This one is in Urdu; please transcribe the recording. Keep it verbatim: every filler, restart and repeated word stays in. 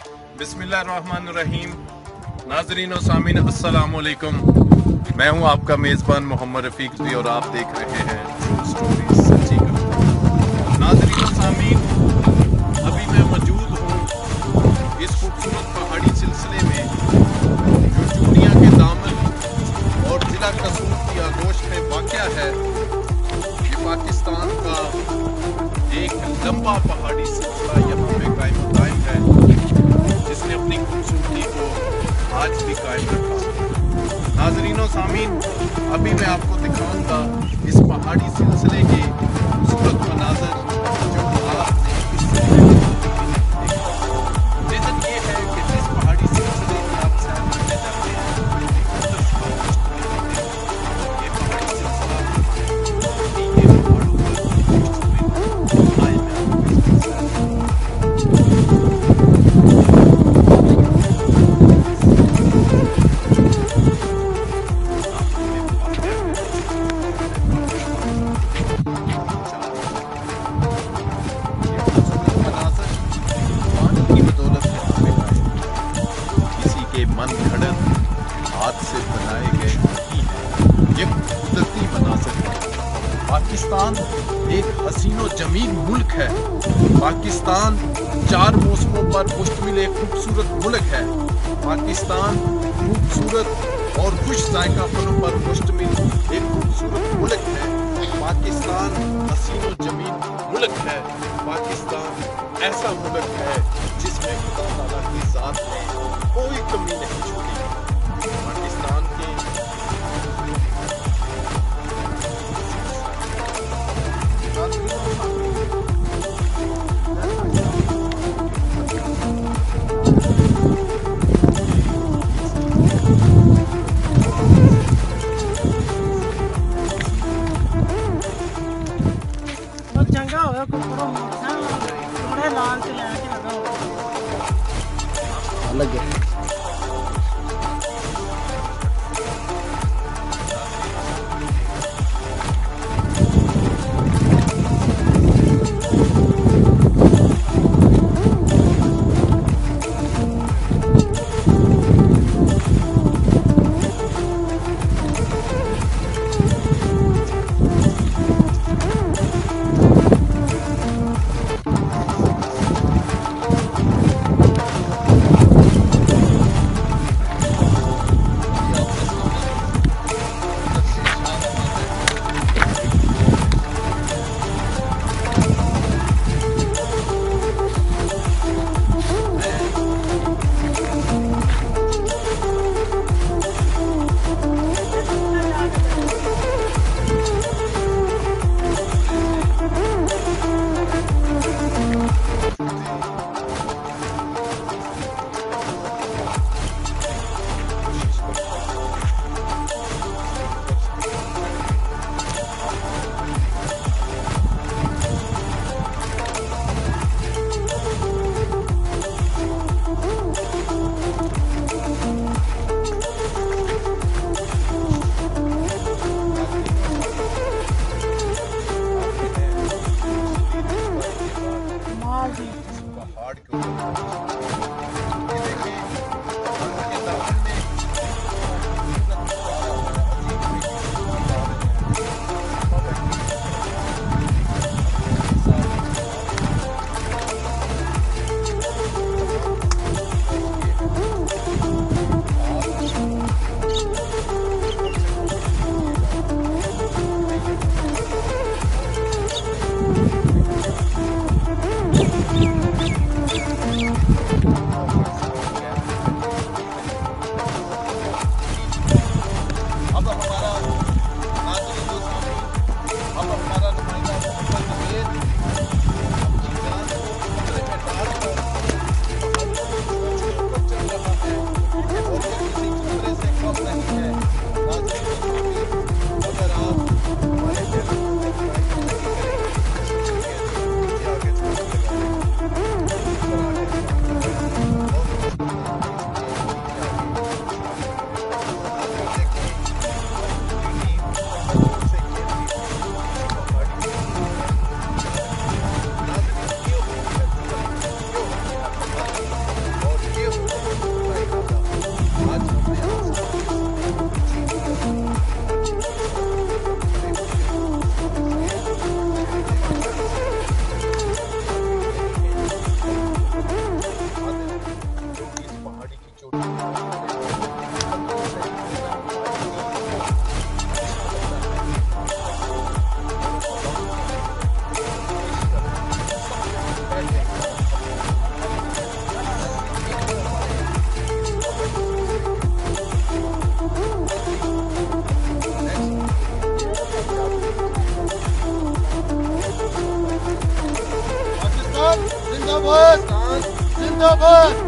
بسم اللہ الرحمن الرحیم. ناظرین و سامعین السلام علیکم. میں ہوں آپ کا میزبان محمد رفیق بھی اور آپ دیکھ رہے ہیں ٹرو سٹوریز سچی کہانی. ناظرین و سامعین، ابھی میں موجود ہوں اس خوبصورت پہاڑی سلسلے میں جو چوڑیاں کے دامن اور ضلع قصور کی آغوش میں واقع ہے. یہ پاکستان کا ایک لمبا پہاڑی سلسلہ یہاں پہ قائم و دائم ہے جس نے اپنی خوبصورتی کو آج بھی قائم رکھا. ناظرین و سامعین، ابھی میں آپ کو دکھاؤں گا اس پہاڑی سلسلے کے خوبصورت مناظر جو آپ نے اس سے ریزن یہ ہے کہ جس پہاڑی سلسلے میں آپ سیر کرنے جاتے ہیں یہ پہاڑی سلسلہ یہ پہاڑوں پر آئے میں آپ کو اس کی من گھڑت ہاتھ سے بنائے گئے نہیں ہیں. یہ قدرتی مناظر ہے. پاکستان ایک حسین و جمیل ملک ہے. پاکستان چار موسموں پر مشتمل ایک خوبصورت ملک ہے. پاکستان خوبصورت اور خوش ذائقہ فنوں پر مشتمل ایک خوبصورت ملک ہے. پاکستان حسین و جمیل ملک ہے. پاکستان ایسا ملک ہے جس میں خدا تعالیٰ کی ذات میں کوئی کمی نہیں چھوڑی. پاکستان کے چنگا ہوگا تھوڑے لال سے لے کے لگا لگے ਓਏ